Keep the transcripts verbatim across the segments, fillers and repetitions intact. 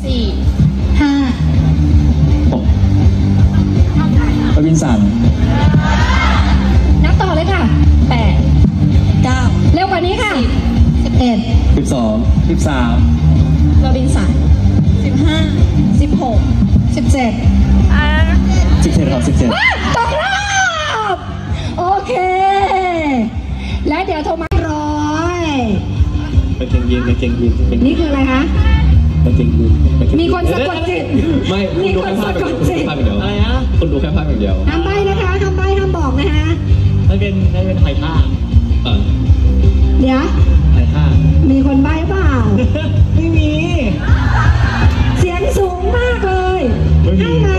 สี่ห้าหกโรบินสันนับต่อเลยค่ะแปดเก้าเร็วกว่านี้ค่ะสิบเอ็ดสิบสองสิบสามโรบินสันสิบห้าสิบหกสิบเจ็ดสิบเจ็ดครับสิบเจ็ดตกรอบโอเคและเดี๋ยวโทรมาร้อยไปเก่งยีนไปเก่งยีนนี่คืออะไรคะไปเก่งยีนมีคนสะกดจิตไม่มีคนสะกดจิตอะไรนะคนดูแค่ภาพอย่างเดียวทำใบนะคะทำใบทำบอกนะคะนั่นเป็นนั่นเป็นไทยท่าเดี๋ยวไทยท่ามีคนใบเปล่าไม่มีเสียงสูงมากเลยให้ไหม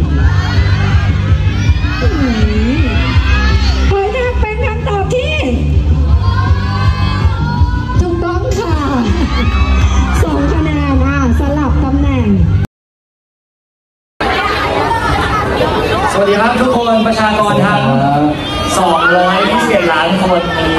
หอยทากเป็นคำตอบที่ถูกต้องค่ะสองคะแนนอ่ะสลับตำแหน่งสวัสดีครับทุกคนประชากรทั้งสองร้อยยี่สิบเอ็ดล้านคนนี้